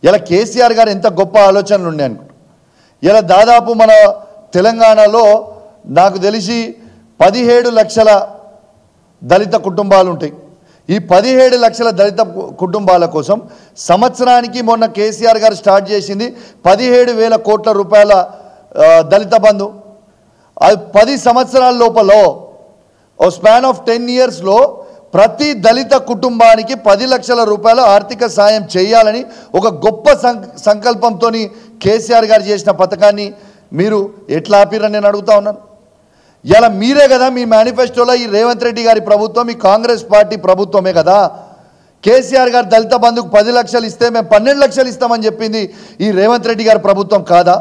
ఇలా కేసీఆర్ గారు ఎంత గొప్ప ఆలోచనలు ఉన్నాయి అనుకుంటా. ఇలా దాదాపు మన తెలంగాణలో నాకు తెలిసి 17 లక్షల దళిత కుటుంబాలు ఉంటాయి. ఈ 17 లక్షల దళిత కుటుంబాల కోసం సంవత్సరానికి మొన్న కేసీఆర్ గారు స్టార్ట్ చేసింది 17,000 కోట్ల రూపాయల దళిత బంధు. అది 10 సంవత్సరాల లోపల ఓ స్పాన్ ఆఫ్ 10 ఇయర్స్లో ప్రతి దళిత కుటుంబానికి 10 లక్షల రూపాయల ఆర్థిక సాయం చేయాలని ఒక గొప్ప సంకల్పంతో కేసీఆర్ గారు చేసిన పథకాన్ని మీరు ఎట్లా ఆపిరని నేను అడుగుతా ఉన్నాను. ఇలా మీరే కదా మీ మేనిఫెస్టోలో ఈ రేవంత్ రెడ్డి గారి ప్రభుత్వం, ఈ కాంగ్రెస్ పార్టీ ప్రభుత్వమే కదా కేసీఆర్ గారు దళిత బంధుకు 10 లక్షలు ఇస్తే మేము 12 లక్షలు ఇస్తామని చెప్పింది ఈ రేవంత్ రెడ్డి గారి ప్రభుత్వం కాదా?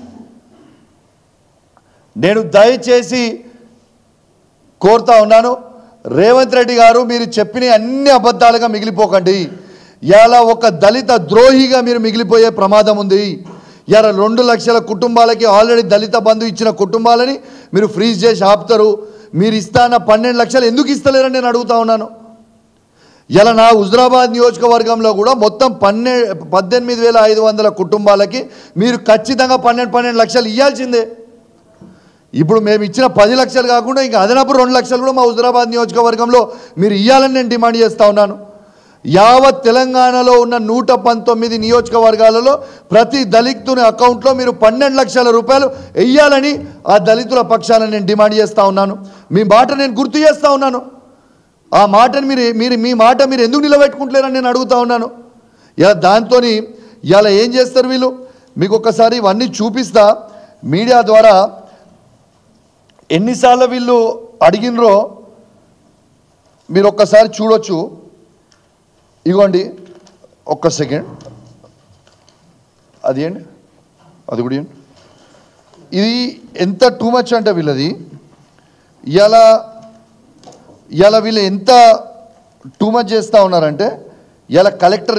నేను దయచేసి కోరుతా ఉన్నాను, రేవంత్ రెడ్డి గారు మీరు చెప్పిన అన్ని అబద్ధాలుగా మిగిలిపోకండి. ఇలా ఒక దళిత ద్రోహిగా మీరు మిగిలిపోయే ప్రమాదం ఉంది. ఇలా 2 లక్షల కుటుంబాలకి ఆల్రెడీ దళిత బంధు ఇచ్చిన కుటుంబాలని మీరు ఫ్రీజ్ చేసి ఆపుతారు. మీరు ఇస్తాన 12 లక్షలు ఎందుకు ఇస్తలేరని నేను అడుగుతా ఉన్నాను. ఇలా నా హుజరాబాద్ నియోజకవర్గంలో కూడా మొత్తం 18,500 కుటుంబాలకి మీరు ఖచ్చితంగా 12 లక్షలు ఇవ్వాల్సిందే. ఇప్పుడు మేము ఇచ్చిన 10 లక్షలు కాకుండా ఇంకా అదనపు 2 లక్షలు కూడా మా హుజరాబాద్ నియోజకవర్గంలో మీరు ఇవ్వాలని నేను డిమాండ్ చేస్తూ ఉన్నాను. యావత్ తెలంగాణలో ఉన్న 119 నియోజకవర్గాలలో ప్రతి దళితుని అకౌంట్లో మీరు 12 లక్షల రూపాయలు వెయ్యాలని ఆ దళితుల పక్షాన నేను డిమాండ్ చేస్తూ ఉన్నాను. మీ మాట నేను గుర్తు చేస్తూ ఉన్నాను. ఆ మాటను మీ మాట మీరు ఎందుకు నిలబెట్టుకుంటలేరని నేను అడుగుతా ఉన్నాను. ఇలా దాంతో ఇలా ఏం చేస్తారు వీళ్ళు, మీకు ఒక్కసారి ఇవన్నీ చూపిస్తా మీడియా ద్వారా. ఎన్నిసార్లు వీళ్ళు అడిగినరో మీరు ఒక్కసారి చూడొచ్చు. ఇగోండి ఒక్క సెకండ్, అది ఏంటి అది కూడా ఏంటి, ఇది ఎంత టూ మచ్ అంటే వీళ్ళది ఇలా వీళ్ళు ఎంత టూ మచ్ చేస్తూ ఉన్నారంటే ఇలా కలెక్టర్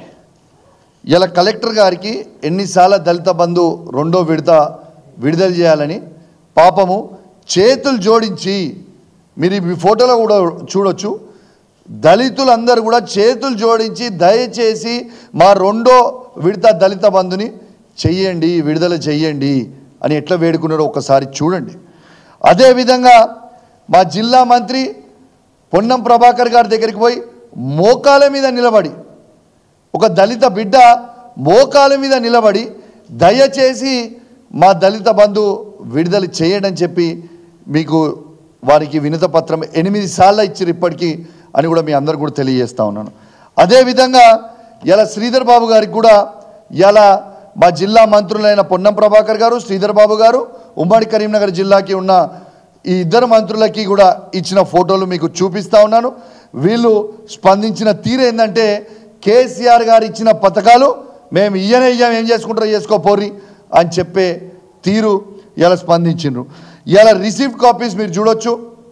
గారికి ఎన్నిసార్లు దళిత బంధు 2వ విడత విడుదల చేయాలని పాపము చేతులు జోడించి, మీరు ఈ ఫోటోలో కూడా చూడొచ్చు, దళితులందరూ కూడా చేతులు జోడించి దయచేసి మా 2వ విడత దళిత బంధుని చెయ్యండి, విడుదల చెయ్యండి అని ఎట్లా వేడుకున్నారో ఒకసారి చూడండి. అదేవిధంగా మా జిల్లా మంత్రి పొన్నం ప్రభాకర్ గారి దగ్గరికి పోయి మోకాల మీద నిలబడి, ఒక దళిత బిడ్డ మోకాల మీద నిలబడి దయచేసి మా దళిత బంధు విడుదల చేయండి అని చెప్పి మీకు వారికి వినత పత్రం 8 సార్లు ఇచ్చారు ఇప్పటికీ అని కూడా మీ అందరు కూడా తెలియజేస్తూ ఉన్నాను. అదేవిధంగా ఇలా శ్రీధర్ బాబు గారికి కూడా ఇలా మా జిల్లా మంత్రులైన పొన్నం ప్రభాకర్ గారు, శ్రీధర్ బాబు గారు, ఉమ్మడి కరీంనగర్ జిల్లాకి ఉన్న ఈ ఇద్దరు మంత్రులకి కూడా ఇచ్చిన ఫోటోలు మీకు చూపిస్తూ ఉన్నాను. వీళ్ళు స్పందించిన తీరు ఏంటంటే కేసీఆర్ గారు ఇచ్చిన పథకాలు మేము ఇయ్యం, ఏం చేసుకుంటారో చేసుకోపోరి అని చెప్పే తీరు ఇలా స్పందించిండ్రు. ఇలా రిసీవ్డ్ కాపీస్ మీరు చూడొచ్చు.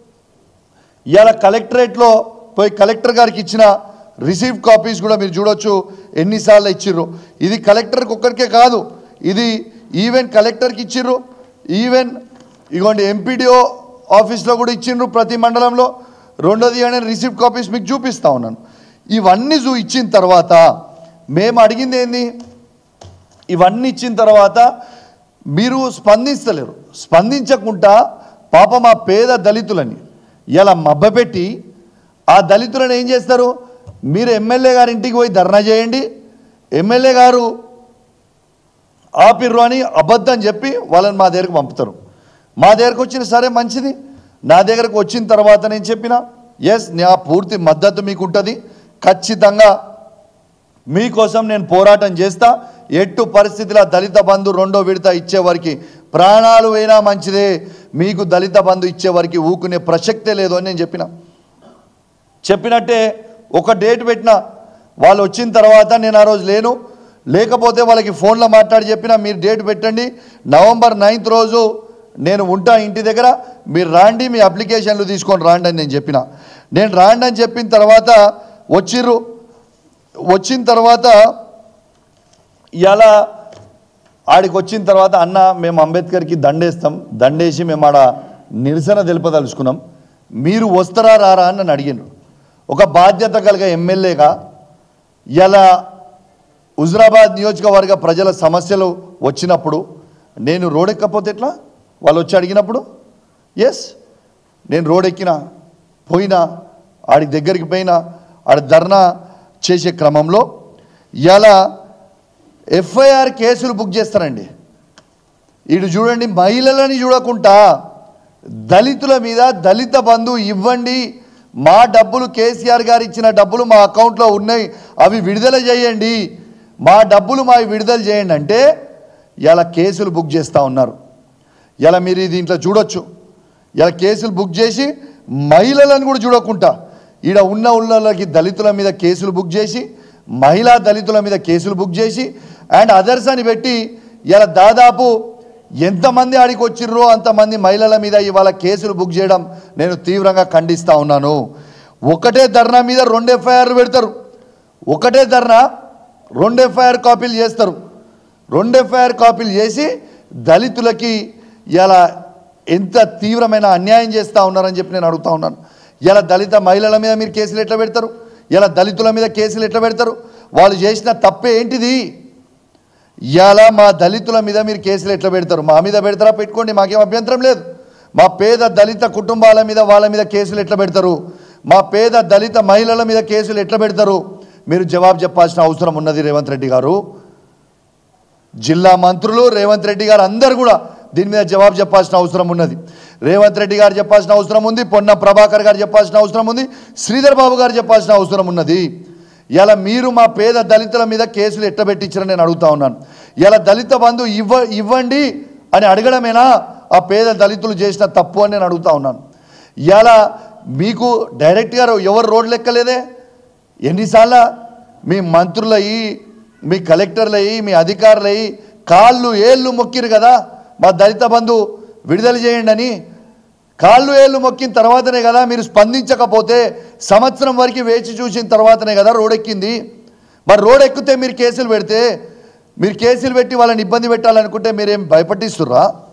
ఇలా కలెక్టరేట్లో పోయి కలెక్టర్ గారికి ఇచ్చిన రిసీవ్డ్ కాపీస్ కూడా మీరు చూడొచ్చు ఎన్నిసార్లు ఇచ్చిర్రు. ఇది కలెక్టర్కి ఒక్కరికే కాదు, ఇది ఈవెన్ కలెక్టర్కి ఇచ్చిర్రు, ఈవెన్ ఇగోండి ఎంపీడీఓ ఆఫీస్లో కూడా ఇచ్చిండ్రు ప్రతి మండలంలో. 2వది నేను రిసీవ్డ్ కాపీస్ మీకు చూపిస్తూ ఉన్నాను. ఇవన్నీ ఇచ్చిన తర్వాత మేము అడిగింది ఏంది, ఇవన్నీ ఇచ్చిన తర్వాత మీరు స్పందిస్తలేరు. స్పందించకుండా పాపం ఆ పేద దళితులని ఇలా మబ్బపెట్టి ఆ దళితులను ఏం చేస్తారు, మీరు ఎమ్మెల్యే గారి ఇంటికి పోయి ధర్నా చేయండి, ఎమ్మెల్యే గారు ఆపిర్రు అని అబద్ధం చెప్పి వాళ్ళని మా దగ్గరకు పంపుతారు. మా దగ్గరకు వచ్చిన సరే మంచిది, నా దగ్గరకు వచ్చిన తర్వాత నేను చెప్పిన ఎస్ నా పూర్తి మద్దతు మీకు ఉంటుంది, ఖచ్చితంగా మీకోసం నేను పోరాటం చేస్తా, ఎట్టు పరిస్థితిలో దళిత బంధు 2వ విడత ఇచ్చేవారికి ప్రాణాలు అయినా మంచిదే, మీకు దళిత బంధు ఇచ్చేవారికి ఊకునే ప్రసక్తే లేదు అని నేను చెప్పినట్టే ఒక డేట్ పెట్టిన. వాళ్ళు వచ్చిన తర్వాత నేను ఆ రోజు లేకపోతే వాళ్ళకి ఫోన్లో మాట్లాడి చెప్పిన మీరు డేట్ పెట్టండి, నవంబర్ 9th రోజు నేను ఉంటా ఇంటి దగ్గర, మీరు రాండి, మీ అప్లికేషన్లు తీసుకొని రాండి అని నేను చెప్పిన. నేను రాండి అని చెప్పిన తర్వాత వచ్చిర్రు. వచ్చిన తర్వాత ఇలా ఆడికి వచ్చిన తర్వాత అన్న మేము అంబేద్కర్కి దండేస్తాం, దండేసి మేము ఆడ నిరసన తెలుపదలుచుకున్నాం, మీరు వస్తారా రారా అని నన్ను అడిగినారు. ఒక బాధ్యత కలిగే ఎమ్మెల్యేగా ఇలా హుజురాబాద్ నియోజకవర్గ ప్రజల సమస్యలు వచ్చినప్పుడు నేను రోడెక్కపోతే ఎట్లా? వాళ్ళు వచ్చి అడిగినప్పుడు ఎస్ నేను రోడెక్కిన, పోయినా, ఆడి దగ్గరికి పోయినా, ఆడ ధర్నా చేసే క్రమంలో ఇలా ఎఫ్ఐఆర్ కేసులు బుక్ చేస్తారండి. ఇటు చూడండి, మహిళలని చూడకుండా దళితుల మీద దళిత బంధు ఇవ్వండి, మా డబ్బులు కేసీఆర్ గారు ఇచ్చిన డబ్బులు మా అకౌంట్లో ఉన్నాయి, అవి విడుదల చేయండి, మా డబ్బులు మావి విడుదల చేయండి అంటే ఇలా కేసులు బుక్ చేస్తూ ఉన్నారు. ఇలా మీరు దీంట్లో చూడొచ్చు, ఇలా కేసులు బుక్ చేసి మహిళలను కూడా చూడకుండా ఈడ ఉన్నోళ్ళకి దళితుల మీద కేసులు బుక్ చేసి, మహిళా దళితుల మీద కేసులు బుక్ చేసి అండ్ అదర్స్ అని పెట్టి ఇలా దాదాపు ఎంతమంది ఆడికి వచ్చిర్రో అంతమంది మహిళల మీద ఇవాళ కేసులు బుక్ చేయడం నేను తీవ్రంగా ఖండిస్తూ ఉన్నాను. ఒకటే ధర్నా మీద 2 ఎఫ్ఐఆర్లు పెడతారు, ఒకటే ధర్నా 2 ఎఫ్ఐఆర్ కాపీలు చేస్తారు. 2 ఎఫ్ఐఆర్ కాపీలు చేసి దళితులకి ఇలా ఎంత తీవ్రమైన అన్యాయం చేస్తూ ఉన్నారని చెప్పి నేను అడుగుతూ ఉన్నాను. ఇలా దళిత మహిళల మీద మీరు కేసులు ఎట్లా పెడతారు? ఇలా దళితుల మీద కేసులు ఎట్లా పెడతారు? వాళ్ళు చేసిన తప్పే ఏంటిది? ఇలా మా దళితుల మీద మీరు కేసులు ఎట్లా పెడతారు? మా మీద పెడతారా? పెట్టుకోండి, మాకేం అభ్యంతరం లేదు. మా పేద దళిత కుటుంబాల మీద వాళ్ళ మీద కేసులు ఎట్లా పెడతారు? మా పేద దళిత మహిళల మీద కేసులు ఎట్లా పెడతారు? మీరు జవాబు చెప్పాల్సిన అవసరం ఉన్నది రేవంత్ రెడ్డి గారు. జిల్లా మంత్రులు, రేవంత్ రెడ్డి గారు అందరూ కూడా దీని మీద జవాబు చెప్పాల్సిన అవసరం ఉన్నది. రేవంత్ రెడ్డి గారు చెప్పాల్సిన అవసరం ఉంది, పొన్నం ప్రభాకర్ గారు చెప్పాల్సిన అవసరం ఉంది, శ్రీధర్ బాబు గారు చెప్పాల్సిన అవసరం ఉన్నది. ఇలా మీరు మా పేద దళితుల మీద కేసులు ఎట్లా పెట్టించారని నేను అడుగుతా ఉన్నాను. ఇలా దళిత బంధు ఇవ్వండి అని అడగడమేనా ఆ పేద దళితులు చేసిన తప్పు అని నేను అడుగుతా ఉన్నాను. ఇలా మీకు డైరెక్ట్గా ఎవరు రోడ్లు ఎక్కలేదే? ఎన్నిసార్లు మీ మంత్రులయ్యి, మీ కలెక్టర్లయ్యి, మీ అధికారులయ్యి కాళ్ళు ఏళ్ళు మొక్కిరు కదా మా దళిత బంధు విడుదల చేయండి అని. కాళ్ళు ఏళ్ళు మొక్కిన తర్వాతనే కదా మీరు స్పందించకపోతే, సంవత్సరం వరకు వేచి చూసిన తర్వాతనే కదా రోడెక్కింది. మరి రోడెక్కితే మీరు కేసులు పెడితే, మీరు కేసులు పెట్టి వాళ్ళని ఇబ్బంది పెట్టాలనుకుంటే మీరేం భయపట్టిస్తుర్రా?